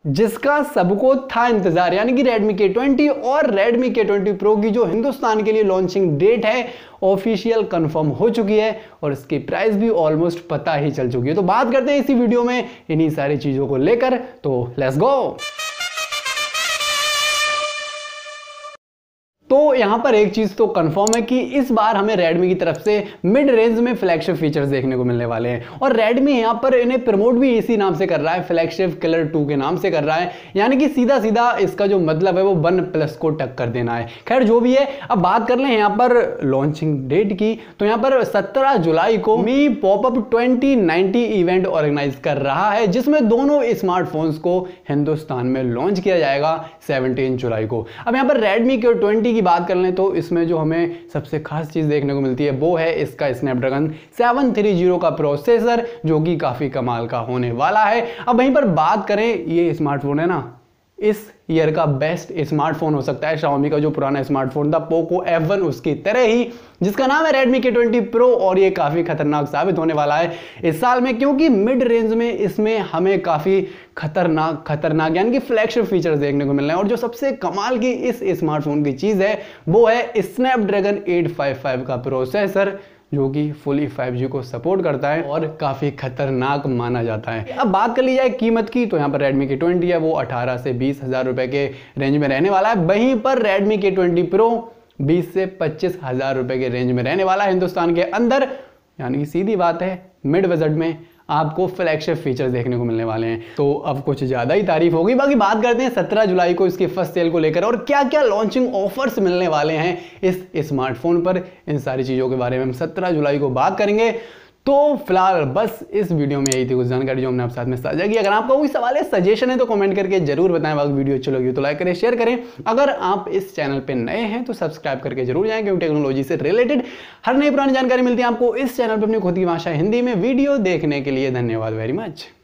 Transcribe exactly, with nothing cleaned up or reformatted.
जिसका सबको था इंतजार, यानी कि Redmi के ट्वेंटी और Redmi के ट्वेंटी Pro की जो हिंदुस्तान के लिए लॉन्चिंग डेट है ऑफिशियल कंफर्म हो चुकी है और इसकी प्राइस भी ऑलमोस्ट पता ही चल चुकी है। तो बात करते हैं इसी वीडियो में इन्हीं सारी चीजों को लेकर, तो लेट्स गो। तो यहां पर एक चीज तो कंफर्म है कि इस बार हमें Redmi की तरफ से मिड रेंज में फ्लैगशिप फीचर्स देखने को मिलने वाले हैं और Redmi यहां पर इन्हें प्रमोट भी इसी नाम से कर रहा है, फ्लैगशिप किलर टू के नाम से कर रहा है, यानी कि सीधा सीधा इसका जो मतलब है वो वन प्लस को टक्कर देना है। खैर जो भी है, अब बात कर लें यहां पर लॉन्चिंग डेट की, तो यहां पर सत्रह जुलाई को Mi popup twenty ninety event organise कर रहा है, जिसमें दोनों स्मार्टफोन्स को हिंदुस्तान में लॉन्च किया जाएगा सत्रह जुलाई को। अब यहां पर Redmi के ट्वेंटी की बात कर लें तो इसमें जो हमें सबसे खास चीज देखने को मिलती है वो है इसका स्नैपड्रैगन सेवन थर्टी का प्रोसेसर, जो कि काफी कमाल का होने वाला है। अब वहीं पर बात करें, ये स्मार्टफोन है ना, इस ईयर का बेस्ट स्मार्टफोन हो सकता है Xiaomi का जो पुराना स्मार्टफोन था पोको एफ वन, उसकी तरह ही, जिसका नाम है Redmi के ट्वेंटी Pro, और ये काफी खतरनाक साबित होने वाला है इस साल में, क्योंकि मिड रेंज में इसमें हमें काफी खतरनाक खतरनाक यानी कि फ्लैगशिप फीचर्स देखने को मिल रहे हैं। और जो सबसे कमाल की इस स्मार्टफोन की चीज है वो है स्नैपड्रैगन एट फिफ्टी फाइव का प्रोसेसर, जो कि फुली फाइव जी को सपोर्ट करता है और काफी खतरनाक माना जाता है। अब बात कर ली जाए कीमत की, तो यहाँ पर Redmi के ट्वेंटी है वो अठारह से बीस हजार रुपए के रेंज में रहने वाला है। वहीं पर Redmi के ट्वेंटी Pro बीस से पच्चीस हजार रुपए के रेंज में रहने वाला है हिंदुस्तान के अंदर, यानी कि सीधी बात है मिड बजट में आपको फ्लैगशिप फीचर्स देखने को मिलने वाले हैं। तो अब कुछ ज्यादा ही तारीफ होगी। बाकी बात करते हैं सत्रह जुलाई को इसकी फर्स्ट सेल को लेकर और क्या क्या लॉन्चिंग ऑफर्स मिलने वाले हैं इस स्मार्टफोन पर। इन सारी चीजों के बारे में हम सत्रह जुलाई को बात करेंगे। तो फिलहाल बस इस वीडियो में यही थी कुछ जानकारी जो हमने आपके साथ में साझा की। अगर आपका कोई सवाल है, सजेशन है तो कमेंट करके जरूर बताएं। बाकी वीडियो अच्छी लगी तो लाइक करें, शेयर करें। अगर आप इस चैनल पे नए हैं तो सब्सक्राइब करके जरूर जाएं, क्योंकि टेक्नोलॉजी से रिलेटेड हर नई पुरानी जानकारी मिलती है आपको इस चैनल पर अपनी खुद की भाषा हिंदी में। वीडियो देखने के लिए धन्यवाद वेरी मच।